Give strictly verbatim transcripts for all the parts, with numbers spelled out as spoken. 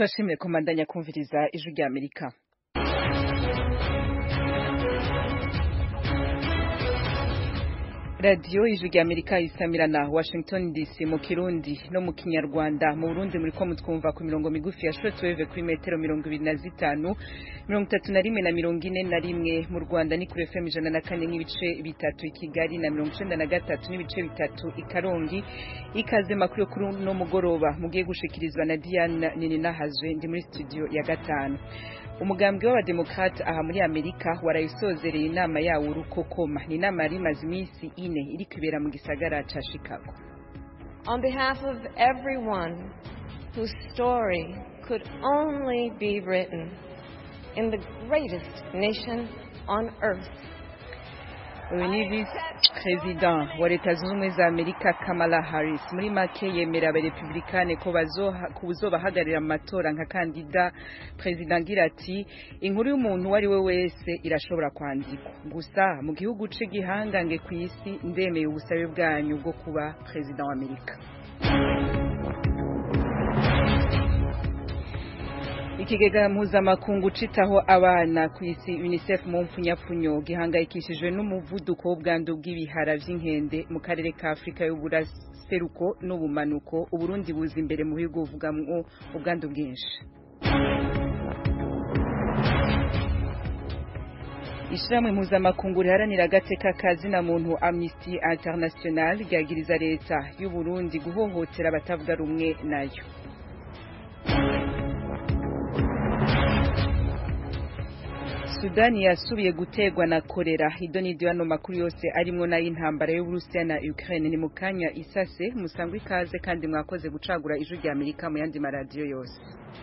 Turashimye komandanya kumviriza ijwi rya Amerika. Radio ijwi rya Amerika isamirana Washington D C mu Kirundi no mu Kinyarwanda. Mu Burundi muri ko mutwumva ku mirongo migufi ya shortwave kuri metero mirongo ibiri na zitanu, mirongo itatu na rimwe na mirongo ine na rimwe. Mu Rwanda ni kuri F M ijana na kane n'ibice bitatu i Kigali na mirongo icenda na gatatu n'ibice bitatu i Karongi. Ikaze makuru kuri no mugoroba mugiye gushikirizwa na Diane Nininahazwe ndi muri studio ya gatanu. Umugambwe w'abademokrate aha muri Amerika warayisozereye inama yawo urukokoma. Ni inama yari imaze iminsi ine iri kwibera mu gisagara ca Chicago. On behalf of everyone whose story could only be written in the greatest nation on earth. Uyu ni Vice President wa Leta Zunze Ubumwe za Amerika Kamala Harris muri make yemera abarepublikane ko bazobahagarira mu matora nka kandida president ngira ati inkuru y'umuntu wari we wese irashobora kwandikwa gusa mu gihugu c'gihangange ku isi ndemeye ubusabe bwanyu bwo kuba president wa Amerika. Ikigega mpuzamakungu citaho abana ku isi UNICEF mu mpfunyapfunyo gihangayikishijwe n'umuvuduko w'ubwandu bw'ibihara vy'inkende mu karere ka Afrika y'uburaseruko n'ubumanuko. Uburundi buza imbere mu bihugu buvugamwo ubwandu bwinshi. Ishirahamwe mpuzamakungu riharanira agateka kazina muntu Amnesty International ryagiriza leta y'u Burundi guhohotera abatavuga rumwe nayo. Sudani yasubiye gutegwa na kolera. Idonidio hano makuru yose arimwo na y'intambara y'Uburusiya na Ukraine ni mukanya isase. Musangwe ikaze kandi mwakoze gucagura ijwi rya Amerika mu yandi maradiyo yose.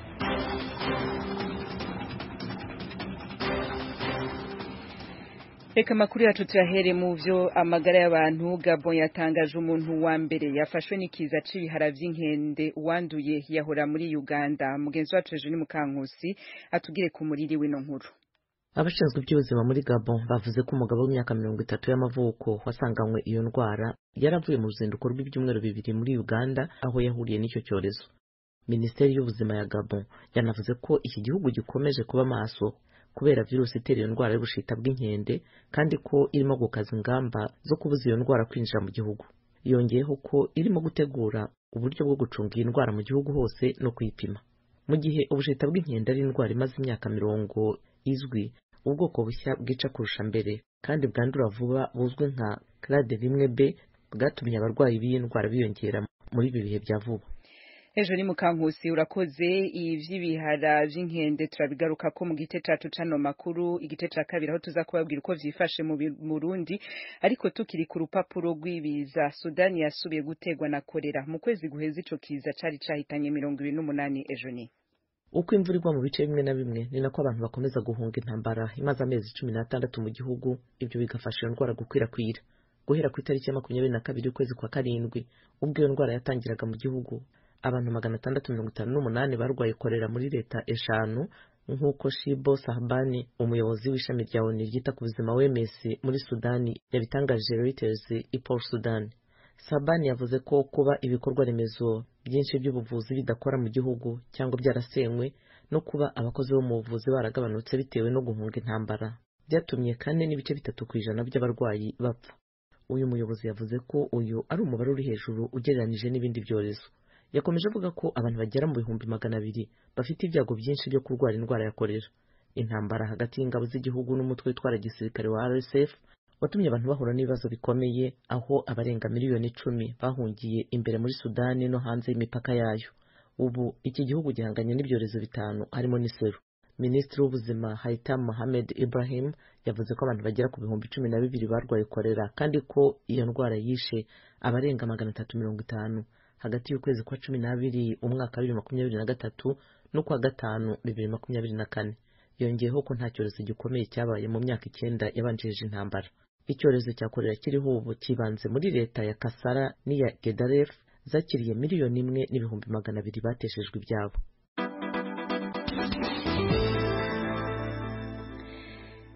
Reka makuru yacu tuyahere mu vyo amagara y'abantu. Gabon yatangaje umuntu wa mbere yafashwe n'ikiza c'ibihara vy'inkende wanduye yahora muri Uganda. Mugenzi wacu Ejo ni Mukankusi atugire ku muriri w'ino nkuru. Abashinzwe iby'ubuzima muri Gabon bavuze ko umugabo w'imyaka mirongo itatu y'amavuko wasanganywe iyo ndwara yaravuye mu ruzinduko rw'ibyumweru bibiri muri Uganda aho yahuriye n'icyo cyorezo. Minisiteri y'ubuzima ya Gabon yanavuze ko iki gihugu gikomeje kuba maso kubera virusi itera iyo ndwara y'ubushita bw'inkende kandi ko irimo gukaza ingamba zo kubuza iyo ndwara kwinjira mu gihugu. Yongeyeho ko irimo gutegura uburyo bwo gucunga iyi ndwara mu gihugu hose no kuyipima. Mu gihe ubushita bw'inkende ari indwara imaze imyaka mirongo izwi, ubwoko bushya bwica kurusha mbere kandi bwandura vuba buzwi nka clade rimwe B bwatumye abarwayi b'iyi ndwara biyongera muri ibi bihe bya vuba. Ejo ni Mukankusi urakoze. Ivy'ibihara vy'inkende turabigaruka ko mu gite cacu cano makuru igice ca kabiri aho tuza kubabwira uko vyifashe mu Burundi. Ariko tukiri ku rupapuro rw'ibiza, Sudani yasubiye gutegwa na kolera. Mu kwezi guheza ico kiza cari cahitanye mirongo ibiri n'umunani. Ejo ni uko imvura igwa mu bice bimwe na bimwe ni nako abantu bakomeza guhunga intambara imaze amezi cumi n'atandatu mu gihugu. Ibyo bigafasha iyo ndwara gukwirakwira. Guhera ku itariki ya makumyabiri na kabiri ukwezi kwa karindwi ubwo iyo ndwara yatangiraga mu gihugu, abantu magana atandatu mirongo itanu n'umunani barwaye kolera muri leta eshanu nk'uko Shibo Sahbani umuyobozi w'ishami rya O N U ryita ku buzima W M S muri Sudani yabitangaje Reuters i Port Sudan. Sabani yavuze ko kuba ibikorwa remezo byinshi by'ubuvuzi bidakora mu gihugu cyangwa byarasenywe no kuba abakozi bo mu buvuzi baragabanutse bitewe no guhunga intambara byatumye kane n'ibice bitatu kwijana by'abarwayi bapfa. Uyu muyobozi yavuze ko uyu ari umubare uri hejuru ugereranije n'ibindi byorezo. Yakomeje avuga ko abantu bagera mu bihumbi magana abiri bafite ibyago byinshi byo kurwara indwara ya kolera. Intambara hagati y'ingabo z'igihugu n'umutwe witwara gisirikare wa R S F watumye abantu bahura n'ibibazo bikomeye aho abarenga miliyoni icumi bahungiye imbere muri Sudani no hanze y'imipaka yayo. Ubu iki gihugu gihanganye n'ibyorezo bitanu harimo n'iseru. Minisitiri w'ubuzima Haitham Mohamed Ibrahim yavuze ko abantu bagera ku bihumbi cumi na bibiri barwaye kolera kandi ko iyo ndwara yishe abarenga magana atatu mirongo itanu hagati y'ukwezi kwa cumi n'abiri umwaka wa bibiri makumyabiri na gatatu no kwa gatanu bibiri makumyabiri na kane. Yongeyeho ko nta cyorezo gikomeye cyabaye mu myaka icyenda yabanjirije intambara. Icyorezo cya kolera kiriho ubu kibanze muri leta ya Kasara n'iya Gedaref zakiriye miliyoni imwe n'ibihumbi magana abiri bateshejwe ibyabo.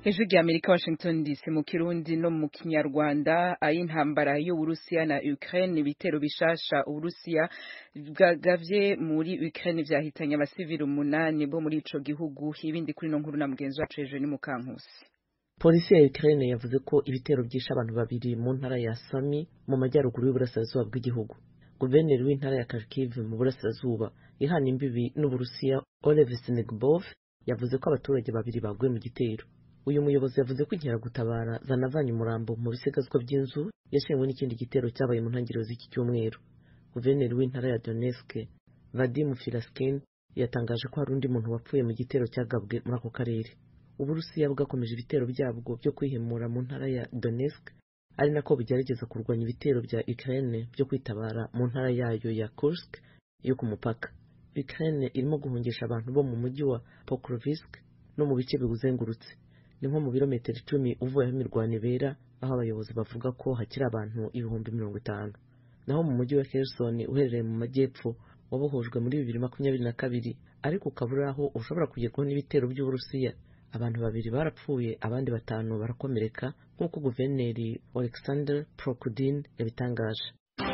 Ijwi rya Amerika Washington D C mu Kirundi no mu Kinyarwanda. Ay'intambara y'Uburusiya na Ukraine, ibitero bishasha Uburusiya bwagavye muri Ukraine vyahitanye abasivili umunani bo muri ico gihugu. Ibindi kuri no nkuru na mugenzi wacu Eugene Mukankusi. Polisi ya Ukraine yavuze ko ibitero byishe abantu babiri mu ntara ya Sami mu majyaruguru y'uburasirazuba bw'igihugu. Guverineri w'intara ya Kharkiv mu burasirazuba ihana imbibi n'Uburusiya Olev Senegbov yavuze ko abaturage babiri baguye mu gitero. Uyu muyobozi yavuze ko inkeragutabara zanavanye umurambo mu bisigazwa by'inzu yashenywe n'ikindi gitero cyabaye mu ntangiriro z'iki cyumweru. Guverineri w'intara ya Donetsk Vadim Filaskin yatangaje ko hari undi muntu wapfuye mu gitero cyagabwe muri ako karere. Uburusiya bwakomeje ibitero byabwo byo kwihemura mu ntara ya Donetsk, ari nako bugerageza kurwanya ibitero bya Ukraine byo kwitabara mu ntara yayo ya Kursk yo ku mupaka. Ukraine irimo guhungisha abantu bo mu mujyi wa Pokrovsk no mu bice biwuzengurutse. Ni nko mu birometero icumi uvuye aho imirwano ibera, aho abayobozi bavuga ko hakiri abantu ibihumbi mirongo itanu. Naho mu mujyi wa Kherson uherereye mu majyepfo wabohojwe muri bibiri makumyabiri na kabiri, ariko ukabura aho ushobora kugerwaho n'ibitero by'Uburusiya. Abantu babiri barapfuye, abandi batanu barakomereka nk'uko guverineri Alexander Prokudin yabitangaje.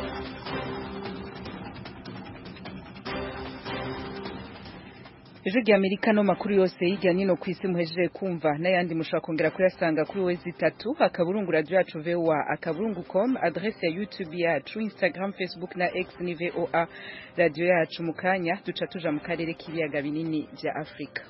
Ijwi rya Amerika no makuru yose hirya no ku isi muhejeje kumva n'ayandi mushobora kongera kuyasanga kuri wezi itatu akaburungu radio yacu V O A akaburungu com, adresse ya YouTube yacu, Instagram, Facebook na X ni V O A radio yacu. Mu kanya duca tuja mu karere k'ibiyaga binini vya Afrika.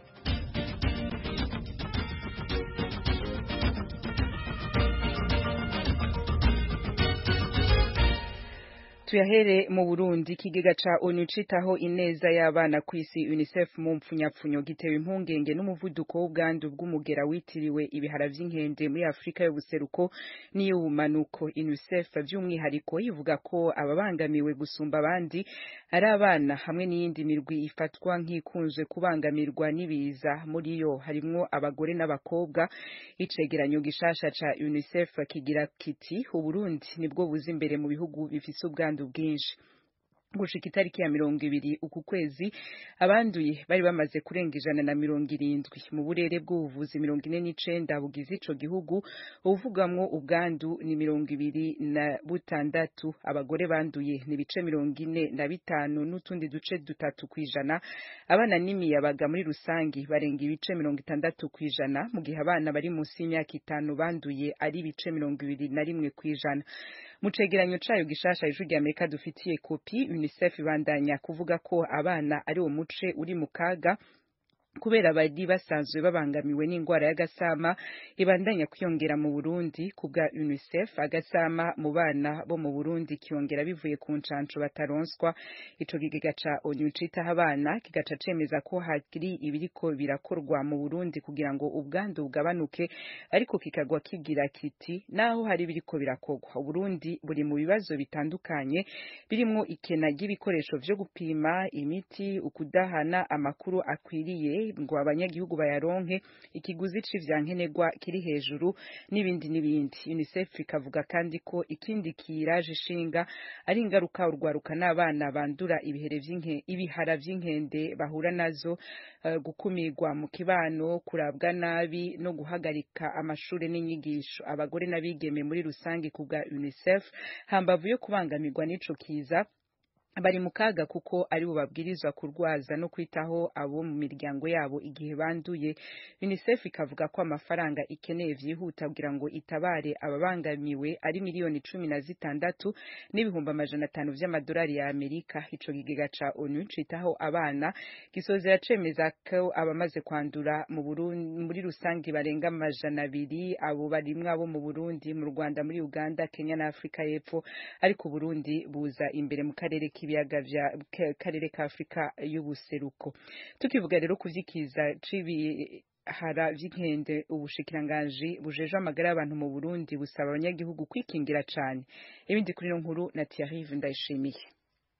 Tuyahere mu Burundi. Ikigega ca ONU citaho ineza y'abana kw'isi UNICEF mu mpfunyapfunyo gitewe impungenge n'umuvuduko w'ubwandu bw'umugera witiriwe ibihara vy'inkende muri Afrika y'ubuseruko n'iy'ubumanuko. UNICEF by'umwihariko ivuga ko ababangamiwe gusumba abandi ari abana hamwe n'iyindi mirwi ifatwa nk'ikunzwe kubangamirwa n'ibiza, muri yo harimwo abagore n'abakobwa. Icegeranyo gishasha ca UNICEF kigira kiti Uburundi nibwo buzi imbere mu bihugu bifise ubwandu bwinshi. Gushika itariki ya mirongo ibiri uku kwezi abanduye bari bamaze kurenga ijana na mirongo irindwi mu burere bw'ubuvuzi mirongo ine n'icenda bugize ico gihugu, uvugamwo ubwandu ni mirongo ibiri na butandatu. Abagore banduye ni bice mirongo ine na bitanu n'utundi duce dutatu kwijana. Abana n'imiyabaga muri rusangi barenga ibice mirongo itandatu kwijana, mu gihe abana bari munsi y'imyaka itanu banduye ari ibice mirongo ibiri na rimwe kwijana. Mu cegeranyo cayo gishasha Ijwi rya Amerika dufitiye kopi, UNICEF ibandanya kuvuga ko abana ari uwo muce uri mu kaga kubera bari basanzwe babangamiwe n'ingwara y'agasama ibandanya kwiyongera mu Burundi. Kubwa UNICEF agasama mu bana bo mu Burundi kiyongera bivuye ku ncanco bataronswa. Ico kigega ca ONU citaho abana kigaca cemeza ko hakiri ibiriko birakorwa mu Burundi kugira ngo ubwandu bugabanuke, ariko kikagwa kigira kiti naho hari biriko birakorwa, Burundi buri mu bibazo bitandukanye birimo ikena ry'ibikoresho vyo gupima imiti, ukudahana amakuru akwiriye ngo abanyagihugu bayaronke, ikiguzi c'ivyankenerwa kiri hejuru n'ibindi n'ibindi. UNICEF ikavuga kandi ko ikindi kiraje ishinga ari ingaruka urwaruka n'abana bandura ibihere vy'inke ibihara vy'inkende bahura nazo, uh, gukumirwa mu kibano, kurabwa nabi no guhagarika amashure n'inyigisho. Abagore n'abigeme muri rusangi kubwa UNICEF hambavu yo kubangamirwa n'ico kiza bari mu kaga kuko ari bo babwirizwa kurwaza no kwitaho abo mu miryango yabo igihe banduye. UNICEF ikavuga ko amafaranga ikeneye vyihuta kugira ngo itabare ababangamiwe ari miliyoni cumi na zitandatu n'ibihumbi amajana atanu vy'amadolari ya Amerika. Ico kigega ca ONU citaho abana gisozera cemeza ko abamaze kwandura mu Burundi muri rusangi barenga amajana abiri, abo barimwe abo mu Burundi, mu Rwanda, muri Uganda, Kenya na Afrika y'Epfo, ariko Burundi buza imbere mu karere ibiyaga vya karere ka Afrika y'ubuseruko. Tukivuga rero kuvyikiza cibi hara vy'inkende, ubushikiranganji bujeje amagara y'abantu mu Burundi busaba abanyagihugu kwikingira cane. Ibindi kuri no nkuru na Thierry Ndayishimiye.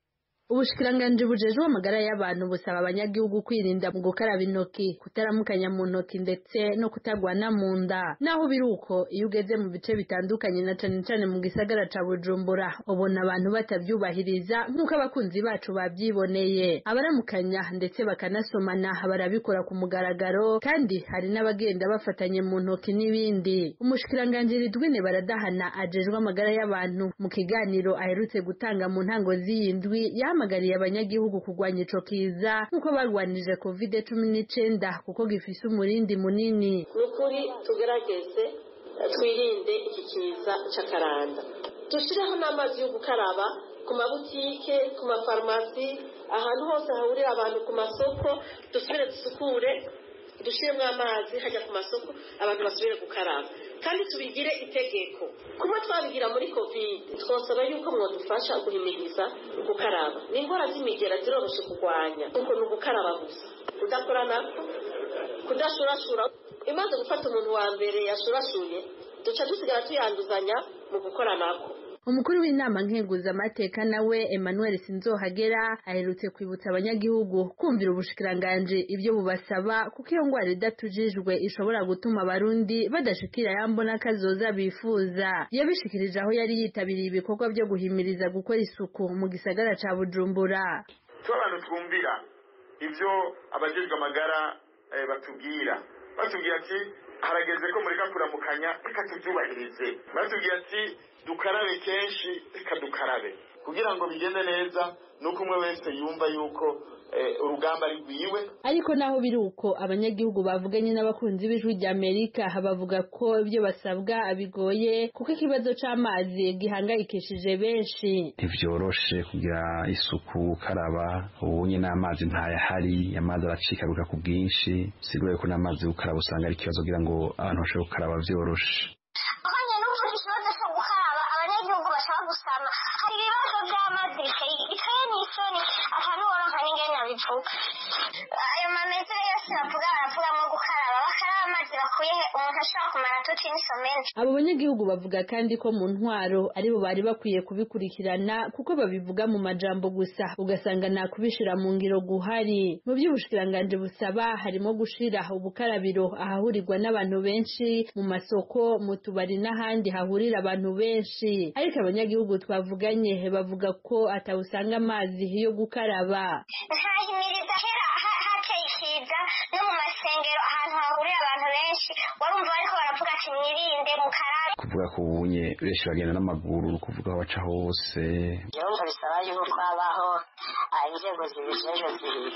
Ubushikiranganji bujejwe amagara y'abantu busaba abanyagihugu kwirinda mu gukaraba intoki, kutaramukanya mu ntoki ndetse no kutagwana mu nda. Naho biruko iyo ugeze mu bice bitandukanye na cane cane mu gisagara ca Bujumbura ubona abantu batavyubahiriza nk'uko abakunzi bacu bavyiboneye. Abaramukanya ndetse bakanasomana barabikora ku mugaragaro, kandi hari n'abagenda bafatanye mu ntoki n'ibindi. Umushikiranganji Ridwine Baradahana ajejwe amagara y'abantu mu kiganiro aherutse gutanga mu ntango z'iyindwi yahamagariye abanyagihugu kurwanya ico kiza nk'uko barwanije covid cumi n'icenda kuko gifise umurindi munini. Nukuri tugerageze twirinde iki kiza c'akaranda, dushireho n'amazi yo gukaraba ku mabutike, ku mafarumasi, ahantu hose hahurira abantu, ku masoko dusubire dusukure, dushiremo amazi hajya ku masoko abantu basubire gukaraba, kandi tubigire itegeko. Kuba twabigira muri covid twosaba yuko mwodufasha guhimiriza gukaraba. Ni ingwara z'imigera ziroroshe kurwanya kuko ni ugukaraba gusa, kudakora nako, kudashurashura. Imaze gufata umuntu wa mbere yashurashuye duca dusigara tuyanduzanya mu gukora nako. Umukuru w'inama nkenguza amateka nawe Emmanuel Sinzohagera aherutse kwibutsa abanyagihugu kumvira ubushikiranganji ibyo bubasaba kuko iyo ngwara idatujijwe ishobora gutuma abarundi badashikira yambona kazoza bifuza. Yabishikirije aho yari yitabiriye ibikorwa byo guhimiriza gukora isuku mu gisagara ca Bujumbura. Twabantu twumvira ivyo abajejwe amagara eh, batubwira batubwira ati harageze ko muri kakuramukanya reka tubyubahirize, batubwira ati dukarabe kenshi reka dukarabe kugira ngo bigende neza, nuko umwe wese yumva yuko eh, urugamba ari rwiwe. Ariko naho biruko abanyagihugu bavuganye n'abakunzi b'ijwi rya Amerika bavuga ko ibyo basabwa bigoye kuko ikibazo c'amazi gihangayikishije benshi. Ntivyoroshe kugira isuku karaba, ubunye n'amazi ntayahari, amazi aracikaguka ku bwinshi, sigoye ko n'amazi ukaraba usanga ari ikibazo kugira ngo abantu bashobore gukaraba vyoroshe. Hari ibibazo by'amazi bikaye n'isoni ahantu woronka n'ingene bivuga. Ayo mametero yose bavuga baravuga mu gukaraba, bakaraba amazi bakuye umuntu ashobora kumara tuti n'isomene. Abo banyagihugu bavuga kandi ko mu ntwaro aribo bari bakwiye kubikurikirana kuko babivuga mu majambo gusa ugasanga nta kubishira mu ngiro guhari. Mu by'ubushikiranganji busaba harimo gushira ubukarabiro ahahurirwa n'abantu benshi, mu masoko, mu tubari n'ahandi hahurira abantu benshi. Ariko abanyagihugu twavuganye bavuga ko atawusanga amazi yo gukaraba. Ntahimiriza hera hateye ikiza no mu masengero ahantu hahurira abantu benshi warumva bariko baravuga ati mwirinde mukarabe. Kuvuga ko ubunye benshi bagenda n'amaguru, kuvuga aho baca hose. Yumva bisaba yuko habaho inzego zibijejwe zibiri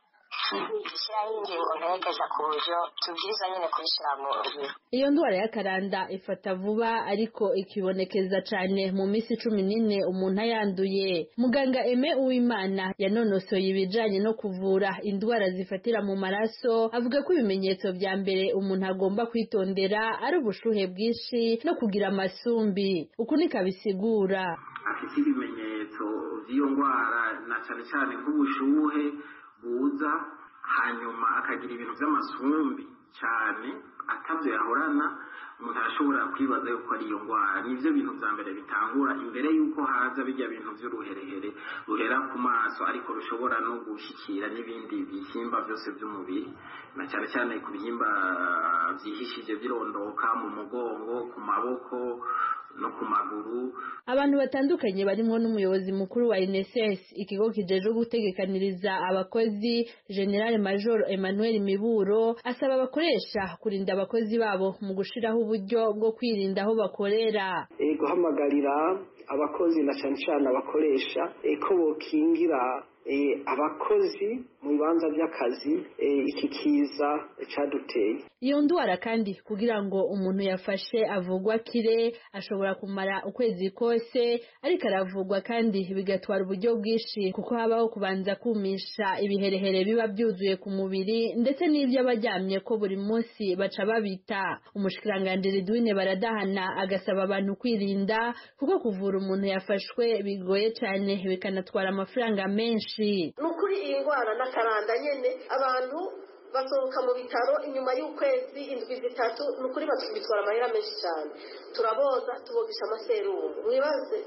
gushyiraho ingingo mperekeza ku buryo tubwiza nyine kubishyira mu ngiro. Iyo ndwara y'akaranda ifata vuba ariko ikibonekeza cane mu minsi cumi n'ine umuntu ayanduye. Muganga Aime Uwimana yanonosoye ibijanye no kuvura indwara zifatira mu maraso avuga ko ibimenyetso vya mbere umuntu agomba kwitondera ari ubushuhe bwinshi no kugira amasumbi. Uku nikabisigura. Afite ibimenyetso vy'iyo ndwara na cane cane nk'ubushuhe buza, hanyuma akagira ibintu by'amasumbi cyane atavyo yahorana, umuntu arashobora kwibaza yuko ari iyo ndwara. Nivyo bintu vya mbere bitangura imbere yuko haza bijya bintu vy'uruherehere ruhera ku maso ariko rushobora no gushikira n'ibindi bihimba byose by'umubiri, na cyane cyane ku bihimba vyihishije birondoka mu mugongo, ku maboko no ku maguru. Abantu batandukanye barimo n'umuyobozi mukuru wa N S S, ikigo kijeje gutegekaniriza abakozi, General Major Emmanuel Miburo asaba abakoresha kurinda abakozi babo mu gushiraho uburyo bwo kwirinda aho bakorera. E guhamagarira abakozi na cyane cyane abakoresha eko bokingira e abakozi mu bibanza by'akazi iki kiza caduteye. Iyo ndwara kandi kugira ngo umuntu yafashe avugwa kire ashobora kumara ukwezi kose, ariko aravugwa kandi bigatwara uburyo bwinshi kuko habaho kubanza kumisha ibiherehere biba byuzuye ku mubiri ndetse n'ibyo abaryamye ko buri munsi baca babita. Umushikiranganji Ridwine Baradahana agasaba abantu kwirinda kuko kuvura umuntu yafashwe bigoye cyane bikanatwara amafaranga menshi. Nukuri iyi ndwara n'akaranda nyene abantu basohoka mu bitaro inyuma y'ukwezi indwi zitatu, nukuri batwitwara amahera menshi cyane. Turaboza tubogisha amaserumu, mwibaze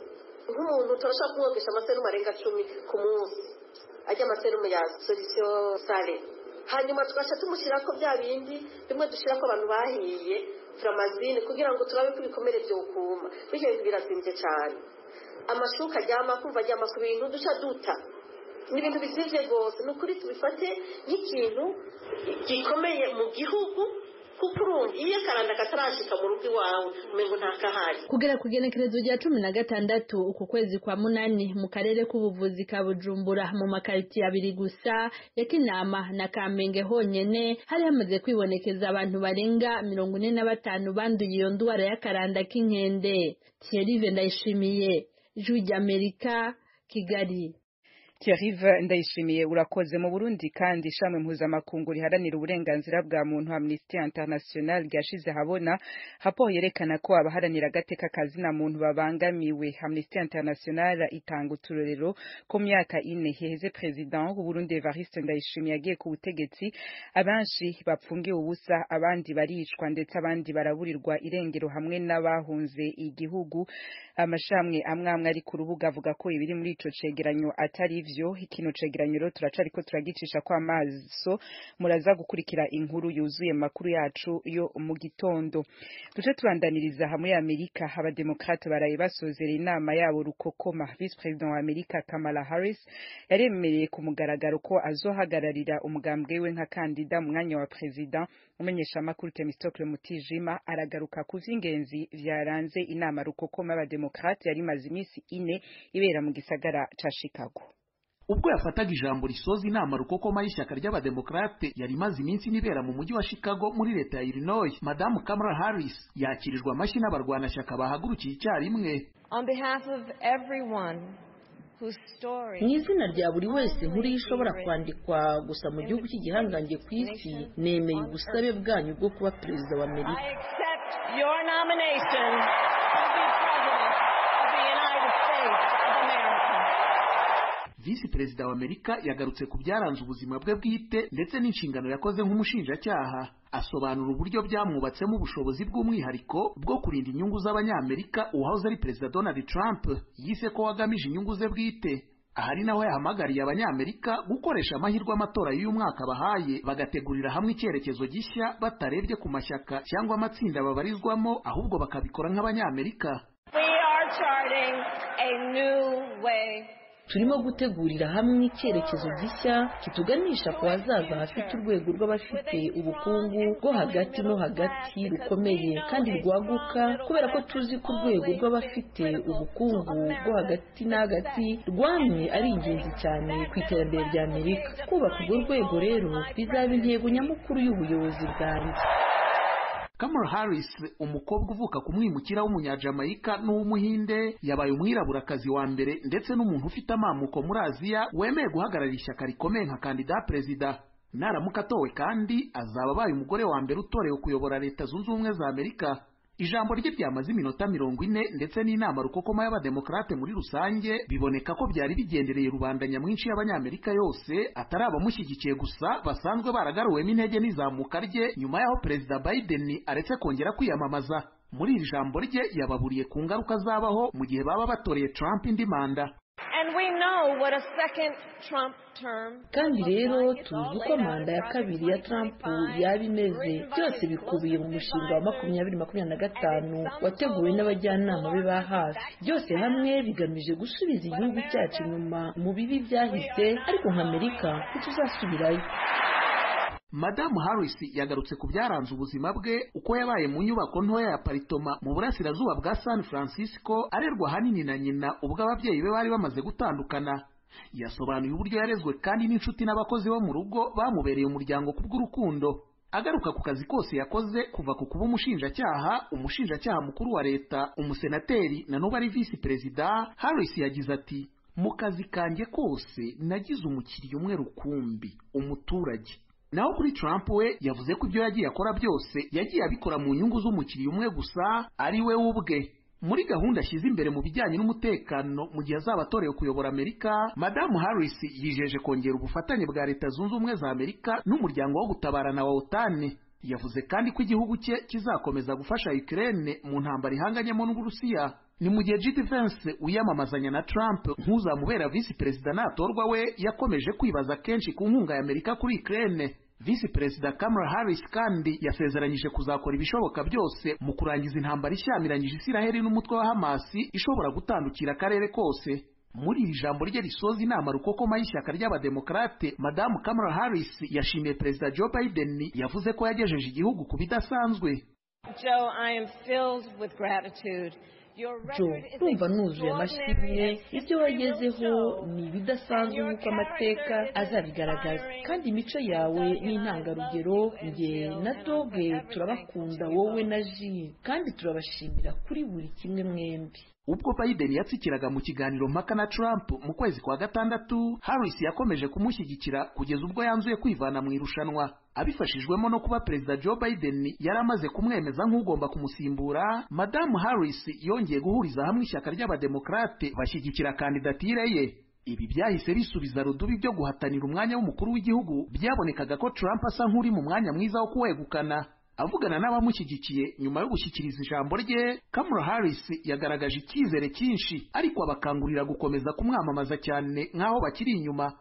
nk'umuntu turashaka kumwogesha amaserumu arenga cumi ku munsi ajya amaserumu ya solution sale, hanyuma tugaca tumushyira ko bya bindi bimwe dushyira ko abantu bahiye framazine kugira ngo turabe ko ibikomere byo kuma, bityo birazinze cyane. Amashuka aryama kumva aryama ku bintu duca duta, ni ibintu bizivye rwose. Ni ukuri tubifate nk'ikintu gikomeye mu gihugu, kuko urumva iyo akaranda katarashika mu rugo iwawe umengo nta kahari. Kugera ku genekerezo rya cumi na gatandatu uku kwezi kwa munani mu karere k'ubuvuzi ka Bujumbura mu makaritiye abiri gusa ya Kinama na Kamenge honyene hari hamaze kwibonekeza abantu barenga mirongo ine na batanu banduye iyo ndwara y'akaranda k'inkende. Thierry Ndayishimiye, Ijwi ry'Amerika, Kigali. Thierry Ndayishimiye, urakoze. Mu Burundi kandi ishami mpuzamakungu riharanira uburenganzira bwa muntu Amnesty International ryashize habona raporo yerekana ko abaharanira agateka kazina muntu babangamiwe. Amnesty International itanga uturorero ko myaka ine heheze president w'u Burundi Evariste Ndayishimiye yagiye ku butegetsi, abanshi bapfungiwe ubusa, abandi baricwa ndetse abandi baraburirwa irengero hamwe n'abahunze igihugu. Amashamwe amwe amwe ari ku rubuga avuga ko ibiri muri ico cegeranyo atari vyo. Ikino cegeranyo rero turacariko turagicisha kwa amaso, muraza gukurikira inkuru yuzuye makuru yacu yo mu gitondo. Tuje tubandaniriza hamwe ya Amerika, abademokrate baraye basozera inama yabo rukokoma. Vice President wa Amerika Kamala Harris yaremereye ku mugaragaro ko azohagararira umugambwe we nka kandida mu mwanya wa president. Umenyesha makuru Temistokle Mutijima aragaruka ku vy'ingenzi vyaranze inama rukokoma y'abademokrate yari maze imisi ine ibera mu gisagara ca Chicago. Ubwo yafataga ijambo risoza inama rukokoma y'ishyaka ry'abademokrate yari maze iminsi nibera mu mujyi wa Chicago muri leta ya Illinois, Madame Kamala Harris yakirijwe amashyi n'abarwanashyaka bahagurukiye icyarimwe. On behalf of everyone whose story mu izina rya buri wese nkuru ishobora kwandikwa gusa mu gihugu cy'igihangange ku isi, nemeye ubusabe bwanyu bwo kuba perezida wa Amerika. I accept your nomination to be president of the United States of America. Visi Perezida wa Amerika yagarutse ku byaranze ubuzima bwe bwite ndetse n'inshingano yakoze nk'umushinjacyaha. Asobanura uburyo byamwubatsemo ubushobozi bw'umwihariko bwo kurinda inyungu z'abanyamerika uwahoze ari Perezida Donald Trump yise ko wagamije inyungu ze bwite. Ahari naho yahamagariye abanyamerika gukoresha amahirwe amatora y'uyu mwaka bahaye bagategurira hamwe icyerekezo gishya batarebye ku mashyaka cyangwa amatsinda babarizwamo, ahubwo bakabikora nk'abanyamerika. We are charting a new way. Turimo gutegurira hamwe icyerekezo gishya kituganisha ku hazaza hafite urwego rw'abafite ubukungu bwo hagati no hagati rukomeye kandi rwaguka, kubera ko tuzi ko urwego rw'abafite ubukungu bwo hagati na hagati rwamye ari ingenzi cyane ku iterambere rya Amerika. Kubaka urwo rwego rero bizaba intego nyamukuru y'ubuyobozi bwanjye. Kamala Harris, umukobwa uvuka ku mwimukira w'umunyajamaika n'umuhinde, yabaye umwiraburakazi wa mbere ndetse n'umuntu ufite amamuko muri Aziya wemeye guhagararira ishyaka rikomeye nka kandida perezida. Naramuka atowe kandi azaba abaye umugore wa mbere utorewe kuyobora Leta Zunze Ubumwe za Amerika. Ijambo rye ryamaze iminota mirongo ine ndetse n'inama rukokoma y'abademokrate muri rusange biboneka ko byari bigendereye rubanda nyamwinshi y'abanyamerika yose, atari abamushyigikiye gusa basanzwe baragaruwemo intege n'izamuka rye nyuma y'aho Perezida Biden aretse kongera kwiyamamaza. Muri iri jambo rye yababuriye ku ngaruka zabaho mu gihe baba batoreye Trump indi manda. And we know what a second Trump term. Kandi rero tuzi ko manda ya kabiri ya Trump yaba imeze. Byose bikubiye mu mushinga wa makumyabiri makumyabiri na gatanu wateguwe n'abajyanama be ba hafi. Byose hamwe bigamije gusubiza igihugu cyacu inyuma mu bibi byahise, ariko nka Amerika ntituzasubirayo. Madame Harris yagarutse ku byaranze ubuzima bwe, uko yabaye mu nyubako ntoya ya paritoma mu burasirazuba bwa San Francisco arerwa hanini na nyina ubwo ababyeyi be bari bamaze gutandukana. Yasobanuye uburyo yarezwe kandi n'inshuti n'abakozi bo mu rugo bamubereye umuryango kubw'urukundo. Agaruka ku kazi kose yakoze kuva ku kuba umushinjacyaha, umushinjacyaha mukuru wa leta, umusenateri na n'ubu ari visi perezida, Harris yagize ati: mu kazi kanjye kose nagize umukiriya umwe rukumbi, umuturage. Naho kuri Trump we yavuze ko ibyo yagiye akora byose yagiye abikora mu nyungu z'umukiriya umwe gusa, ari we ubwe. Muri gahunda ashyize imbere mu bijyanye n'umutekano mu gihe azaba atorewe kuyobora Amerika, Madamu Harris yijeje kongera ubufatanye bwa Leta Zunze Ubumwe za Amerika n'umuryango wo gutabarana wa OTAN. Yavuze kandi ko igihugu cye kizakomeza gufasha Ukraine mu ntambara ihanganyemo n'Uburusiya. ni mu gihe J D Vance wiyamamazanya na Trump nk'uzamubera visi perezida natorwa we yakomeje kwibaza kenshi ku nkunga ya Amerika kuri Ukraine. Visi perezida Kamala Harris kandi yasezeranyije kuzakora ibishoboka byose mu kurangiza intambara ishyamiranyije Isiraheli n'umutwe wa Hamas ishobora gutandukira akarere kose. Muri iri jambo rye risoza inama rukokoma y'ishyaka ry'abademokrate, Madamu Kamala Harris yashimiye Perezida Joe Biden yavuze ko yagejeje igihugu ku bidasanzwe. Joe, I am filled with gratitude. Joe, urumva nuzuye amashimwe, ibyo wagezeho ni ibidasanzwe nk'uko amateka azabigaragaza, kandi imico yawe ni intangarugero. Njye na Doge turabakunda, wowe na Jill, kandi turabashimira kuri buri kimwe mwembi. Ubwo Biden yatsikiraga mu kiganiro mpaka na Trump mu kwezi kwa gatandatu, Harris yakomeje kumushyigikira kugeza ubwo yanzuye kwivana mu irushanwa. Abifashijwemo no kuba Perezida Joe Biden yaramaze kumwemeza nk'ugomba kumusimbura, Madamu Harris yongeye guhuriza hamwe ishyaka ry'abademokrate bashyigikira kandidatire ye. Ibi byahise bisubiza rudubi byo guhatanira umwanya w'umukuru w'igihugu byabonekaga ko Trump asa nk'uri mu mwanya mwiza wo kuwegukana. Avugana n'abamushyigikiye nyuma yo gushyikiriza ijambo rye, Kamala Harris yagaragaje icyizere cyinshi, ariko abakangurira gukomeza kumwamamaza cyane nk'aho bakiri inyuma.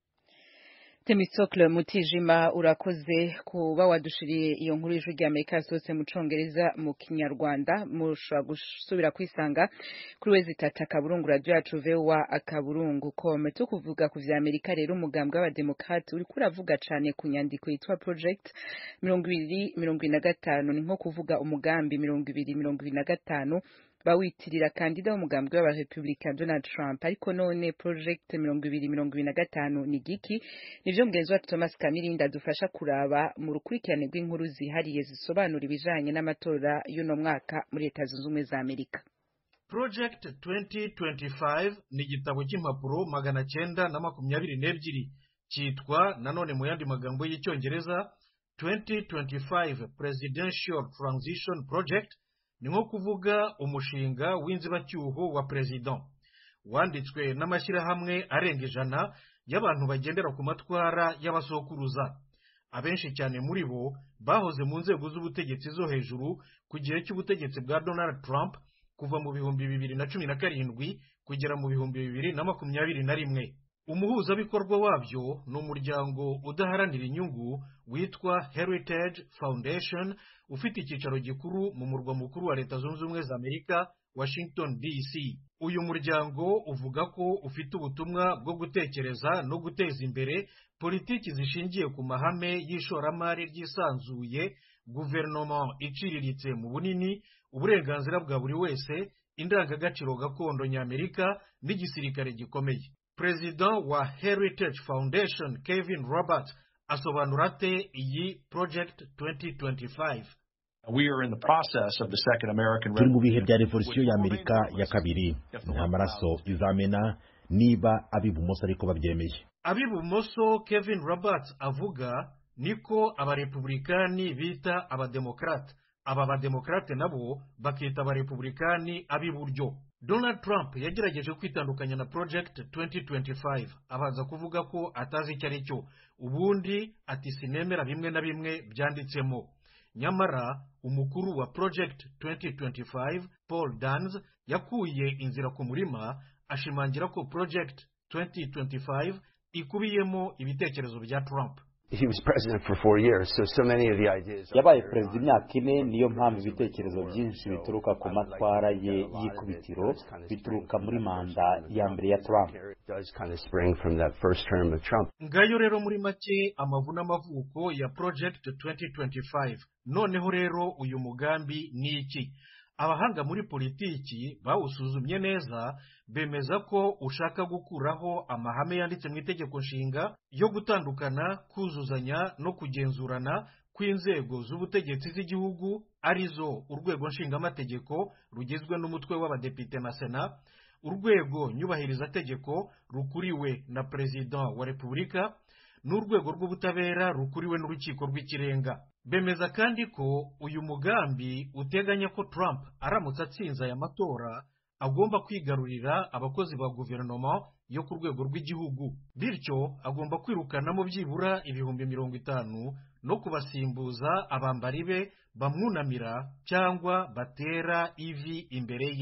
Temistokle Mutijima, urakoze kuba wadushiriye iyo nkuru y'ijwi ry'Amerika yasohotse mu Congereza mu Kinyarwanda. Mushobora gusubira kwisanga kuri wezi tata akaburungu radio yacu voa akaburungu com. Tukuvuga ku vya Amerika rero, umugambwe w'abademokrate uri kuravuga cane ku nyandiko yitwa Project mirongo ibiri mirongo ibiri na gatanu, ni nko kuvuga umugambi mirongo ibiri mirongo ibiri na gatanu bawitirira kandida w'umugambwe w'abarepublika Donald Trump. Ariko none Project mirongo ibiri mirongo ibiri na gatanu ni giki? Nivyo mugenzi wacu Thomas Kamirinda dufasha kuraba mu rukurikirane rw'inkuru zihariye zisobanura ibijanye n'amatora y'uno mwaka muri Leta Zunze Ubumwe za Amerika. Project twenty twenty-five ni igitabo cy'impapuro magana cyenda na makumyabiri n'ebyiri, cyitwa nanone mu yandi magambo y'icyongereza twenty twenty-five Presidential Transition Project. Ni nko kuvuga umushinga w'inzibacyuho wa president, wanditswe n'amashyirahamwe arenga ijana y'abantu bagendera ku matwara y'abasokuruza. Abenshi cyane muri bo bahoze mu nzego z'ubutegetsi zo hejuru ku gihe cy'ubutegetsi bwa Donald Trump kuva mu bihumbi bibiri na cumi na karindwi kugera mu bihumbi bibiri na makumyabiri na rimwe. Umuhuzabikorwa wabyo ni umuryango udaharanira inyungu witwa Heritage Foundation, ufite icyicaro gikuru mu murwa mukuru wa Leta Zunze Ubumwe za Amerika, Washington D C. Uyu muryango uvuga ko ufite ubutumwa bwo gutekereza no guteza imbere politiki zishingiye ku mahame y'ishoramari ryisanzuye, guverinoma iciriritse mu bunini, uburenganzira bwa buri wese, indangagaciro gakondo ny'Amerika n'igisirikare gikomeye. President wa Heritage Foundation Kevin Roberts asobanura ate iyi Project twenty twenty-five? We are in the process of the second American Revolution. Turi mu bihe bya revolution y'Amerika ya kabiri. Nta maraso izamena niba abibumoso ariko babyemeye. Abibumoso Kevin Roberts avuga niko abarepublikani bita abademokrate, aba bademokrate nabo bakita abarepublikani abiburyo. Donald Trump yagerageje kwitandukanya na Project twenty twenty-five, abanza kuvuga ko atazi icyo ari cyo, ubundi ati sinemera bimwe na bimwe byanditsemo. Nyamara umukuru wa Project twenty twenty-five, Paul Danz, yakuye inzira ku murima, ashimangira ko Project twenty twenty-five ikubiyemo ibitekerezo bya Trump. He was president for four years, so so many of the ideas. Yabaye perezida imyaka ine, niyo mpamvu ibitekerezo byinshi bituruka ku matwara ye y'ikubitiro bituruka muri manda ya mbere ya Trump. Does kind of spring from that first term of Trump. Ngayo rero muri make amavu n'amavuko ya Project twenty twenty-five. Noneho rero uyu mugambi ni iki? Abahanga muri politiki bawusuzumye neza, bemeza ko ushaka gukuraho amahame yanditse mu itegeko nshinga yo gutandukana, kuzuzanya no kugenzurana kw'inzego z'ubutegetsi z'igihugu, arizo urwego nshingamategeko rugizwe n'umutwe w'abadepite na Sena, urwego nyubahirizategeko rukuriwe na President wa Repubulika, n'urwego rw'ubutabera rukuriwe n'urukiko rw'ikirenga. Bemeza kandi ko uyu mugambi uteganya ko Trump aramutse atsinze aya matora agomba kwigarurira abakozi ba guverinoma yo ku rwego rw'igihugu, bityo agomba kwirukanamo byibura ibihumbi mirongo itanu no kubasimbuza abambari be bamwunamira cyangwa batera ivi imbere ye.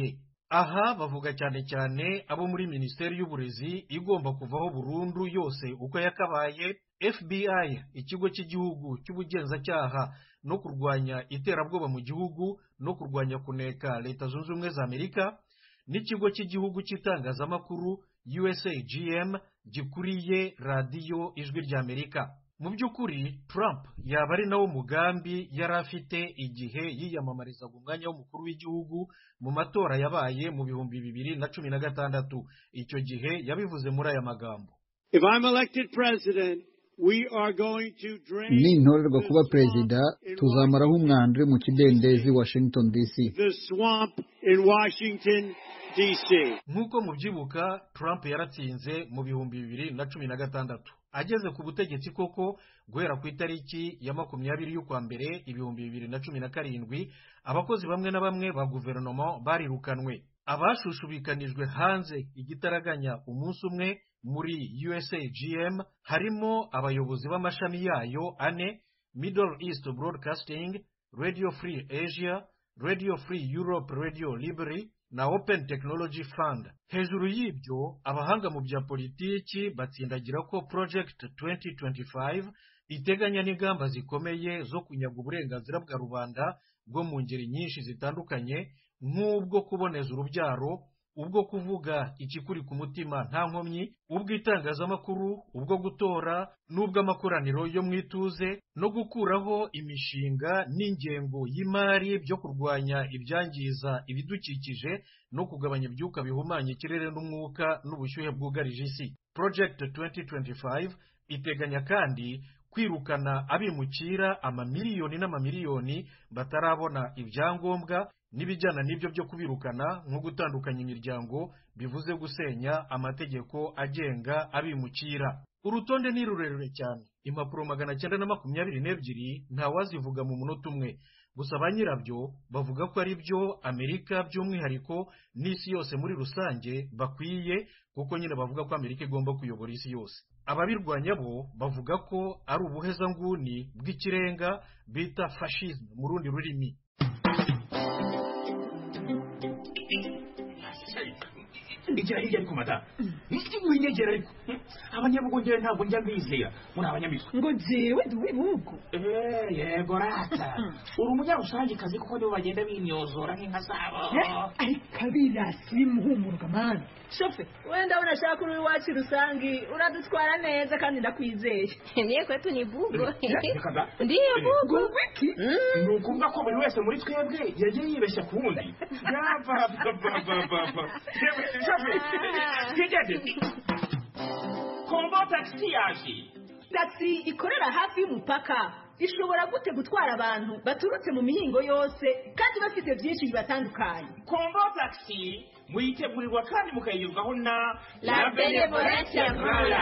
aha bavuga cyane cyane abo muri minisiteri y'uburezi igomba kuvaho burundu yose uko yakabaye, F B I ikigo cy'igihugu cy'ubugenzacyaha no kurwanya iterabwoba mu gihugu no kurwanya kuneka Leta Zunze Ubumwe za Amerika, n'ikigo cy'igihugu cy'itangazamakuru U S A G M gikuriye radiyo Ijwi ry'Amerika. Mu by'ukuri Trump yaba ari nawo mugambi yari afite igihe yiyamamarizaga umwanya w'umukuru w'igihugu mu matora yabaye mu bihumbi bibiri na cumi na gatandatu. Icyo gihe yabivuze muri aya magambo: If I'm elected president, we are going to drain nintorerwa kuba perezida tuzamaraho umwanda uri mu kidendezi Washington D C. The swamp in Washington D C. Nk'uko mubyibuka Trump yaratsinze mu bihumbi bibiri na cumi na gatandatu. Ageze ku butegetsi koko guhera ku itariki ya makumyabiri y'ukwa mbere ibihumbi bibiri na cumi na karindwi, abakozi bamwe na bamwe ba guverinoma barirukanwe. Abashushubikanijwe hanze igitaraganya umunsi umwe muri U S A G M harimo abayobozi b'amashami yayo ane: Middle East Broadcasting, Radio Free Asia, Radio Free Europe, Radio Libre na Open Technology Fund. Hejuru y'ibyo, abahanga mu bya politiki batsindagira ko Project twenty twenty-five iteganya n'ingamba zikomeye zo kunyaga uburenganzira bwa rubanda bwo mu ngeri nyinshi zitandukanye, nk'ubwo kuboneza urubyaro, ubwo kuvuga ikikuri ku mutima nta nkomyi, ubw'itangazamakuru, ubwo gutora, n'ubw'amakoraniro yo mu ituze, no gukuraho imishinga n'ingengo y'imari byo kurwanya ibyangiza ibidukikije no kugabanya ibyuka bihumanya ikirere n'umwuka n'ubushyuhe bwugarije isi. Project twenty twenty-five iteganya kandi kwirukana abimukira amamiliyoni n'amamiliyoni batarabona ibyangombwa n'ibijyana n'ibyo byo kubirukana, nko gutandukanya imiryango, bivuze gusenya amategeko agenga abimukira. Urutonde ni rurerure cyane, impapuro magana cyenda na makumyabiri n'ebyiri ntawazivuga mu munota umwe. Gusa ba nyirabyo bavuga ko ari byo Amerika by'umwihariko n'isi yose muri rusange bakwiye, kuko nyine bavuga ko Amerika igomba kuyobora isi yose. Ababirwanya bo bavuga ko ari ubuhezanguni bw'ikirenga bita fascisme mu rundi rurimi. Igira hirya ariko mata winyegera ariko abanyabugongera ntabwo njya mbizera muri abanyamitwe ngo jewe duwibugo eh yego rata uri umunyarusange kazi kuko nibo bagenda binyozora nk'inka zabo ariko kabirasi bimuhumuruka mani shofe wenda unashaka uri wacu rusangi uradutwara neza kandi ndakwizeye niye kwetu ni bugo ndiyo bugo wiki ni ukuvuga ko buri wese muri twebwe yagiye yibeshya ku wundi yava Kombo taxi yaje. Taxi ikorera hafi y'umupaka ishobora gute gutwara abantu baturutse mu mihingo yose kandi bafite byinshi bibatandukanye. Kombo taxi muyitegurirwa kandi mukayigezwaho na La Benevolencia Rwanda.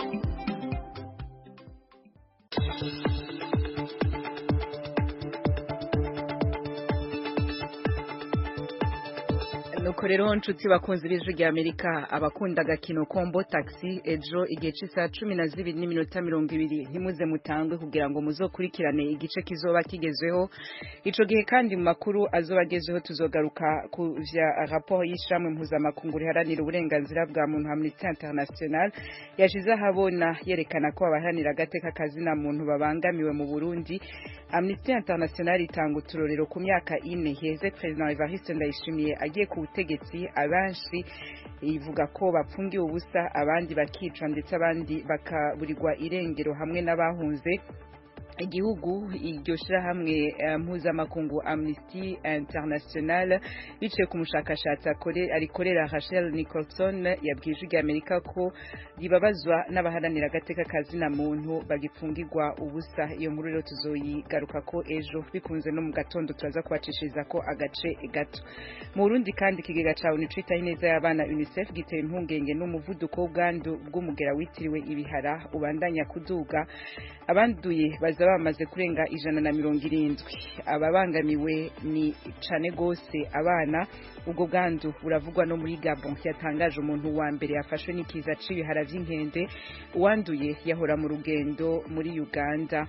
nuko rero nshuti bakunze b'Ijwi ry'Amerika, abakunda agakino Kombo Taxi ejo igihe cy'isaha cumi na zibiri n'iminota mirongo ibiri ntimuze mutangwe kugira ngo muzokurikirane igice kizoba kigezweho. Ico gihe kandi mu makuru azoba agezeho tuzogaruka ku vya rapport y'ishamwe mpuzamakungu riharanira uburenganzira bwa muntu Amnesty International yashize ahabona yerekana ko abaharanira agateka kazina muntu babangamiwe mu Burundi. Amnesty International itanga uturorero ku myaka ine heze President Evariste Ndayishimiye agiye ku butegetsi, abanshi ivuga ko bapfungiwe ubusa, abandi bakicwa ndetse abandi bakaburirwa irengero hamwe n'abahunze igihugu. Iryo shirahamwe mpuzamakungu Amnesty International biciye ku mushakashatsi arikorera Rachel Nicholson yabwiye Ijwi ry'Amerika ko ribabazwa n'abaharanira agateka kazina muntu bagipfungirwa ubusa. Iyo nkuru rero tuzoyigaruka ko ejo bikunze no mu gatondo turaza kubacishiriza ko agace gato. Mu Burundi kandi ikigega ca UNICEF citaho ineza y'abana UNICEF giteye impungenge n'umuvuduko w'ubwandu bw'umugera witiriwe ibihara ubandanya kuduga, abanduye baza bamaze kurenga ijana na mirongo irindwi. Ababangamiwe ni cane gose abana. Ubwo bwandu buravugwa no muri Gabon, yatangaje umuntu wa mbere yafashwe n'ikiza c'ibihara vy'inkende, uwanduye yahora mu rugendo muri Uganda.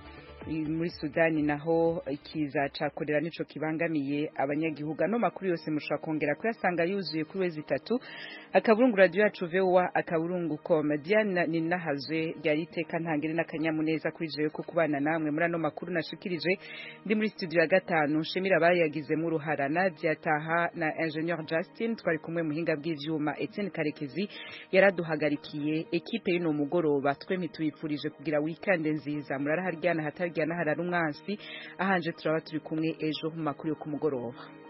muri Sudani naho ikiza cakorera nico kibangamiye abanyagihugu. No makuru yose mushaka kongera kuyasanga yuzuye kuri wezi itatu akaburungu radio yacu V O A akaburungu com. Diana Ninahazwe ryari iteka ntangire n'akanyamuneza kuri jewe ko kubana namwe muri ano makuru nashikirije ndi muri studio ya gatanu. Shemira bayagizemo uruhara Nadia Taha na Engineer Justin, twari kumwe muhinga bw'ivyuma Etienne Karekezi yaraduhagarikiye. Ekipe y'ino mugoroba twempi tuyipfurije kugira weekend nziza, murara haryana hataryana harara umwansi ahanje turaba turi kumwe ejo mu makuru yo ku mugoroba.